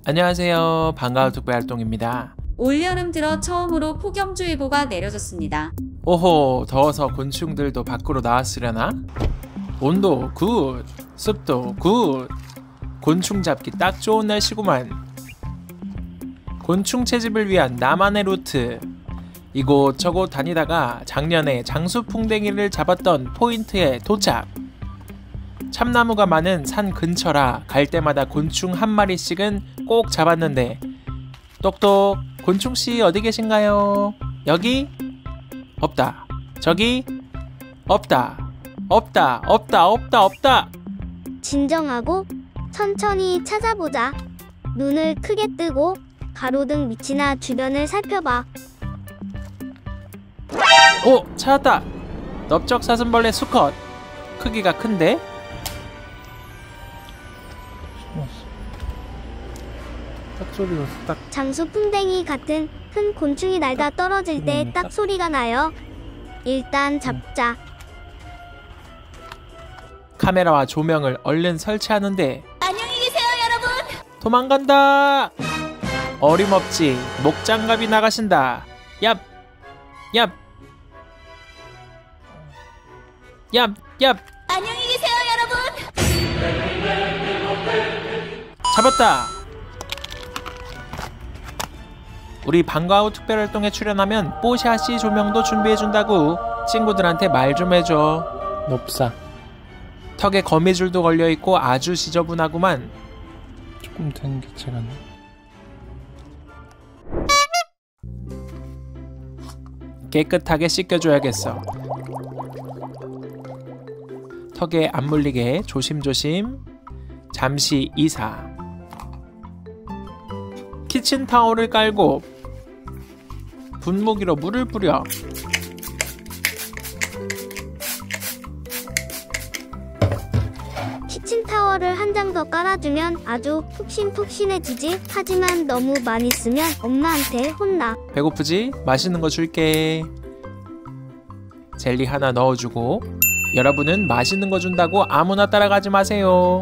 안녕하세요. 반가운 특별활동입니다. 올여름 들어 처음으로 폭염주의보가 내려졌습니다. 오호, 더워서 곤충들도 밖으로 나왔으려나? 온도 굿, 습도 굿. 곤충 잡기 딱 좋은 날씨구만. 곤충 채집을 위한 나만의 루트. 이곳저곳 다니다가 작년에 장수풍뎅이를 잡았던 포인트에 도착. 참나무가 많은 산 근처라 갈 때마다 곤충 한 마리씩은 꼭 잡았는데, 똑똑, 곤충씨 어디 계신가요? 여기? 없다. 저기? 없다. 없다. 없다. 없다. 없다. 진정하고 천천히 찾아보자. 눈을 크게 뜨고 가로등 밑이나 주변을 살펴봐. 오! 찾았다! 넓적 사슴벌레 수컷. 크기가 큰데? 딱 소리가 딱. 장수풍뎅이 같은 큰 곤충이 날다 떨어질 때 딱 소리가 나요. 일단 잡자. 카메라와 조명을 얼른 설치하는데, 안녕히 계세요, 여러분. 도망간다! 어림없지 목장갑이 나가신다. 얍! 얍! 얍! 얍! 안녕히 계세요, 여러분. 잡았다! 우리 방과후 특별활동에 출연하면 뽀샤시 조명도 준비해준다고. 친구들한테 말 좀 해줘. 높사. 턱에 거미줄도 걸려있고 아주 지저분하구만. 조금 된 개체가 나. 깨끗하게 씻겨줘야겠어. 턱에 안 물리게 조심조심. 잠시 이사. 키친타올을 깔고 분무기로 물을 뿌려. 키친타월을 한 장 더 깔아주면 아주 푹신푹신해지지. 하지만 너무 많이 쓰면 엄마한테 혼나. 배고프지? 맛있는 거 줄게. 젤리 하나 넣어주고. 여러분은 맛있는 거 준다고 아무나 따라가지 마세요.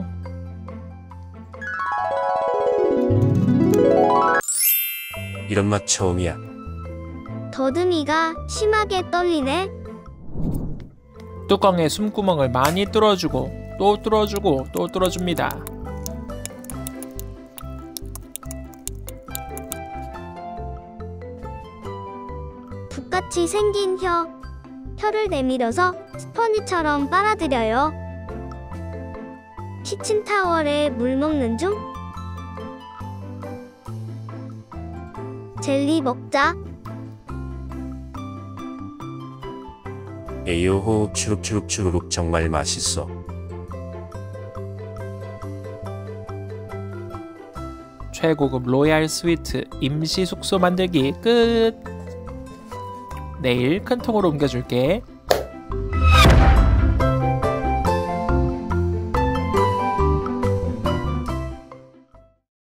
이런 맛 처음이야. 더듬이가 심하게 떨리네. 뚜껑에 숨구멍을 많이 뚫어주고 또 뚫어주고 또 뚫어줍니다. 북같이 생긴 혀를 내밀어서 스펀지처럼 빨아들여요. 키친타월에 물 먹는 중. 젤리 먹자. 에이오 호흡 추룩추룩추룩 정말 맛있어. 최고급 로얄 스위트 임시 숙소 만들기 끝. 내일 큰 통으로 옮겨줄게.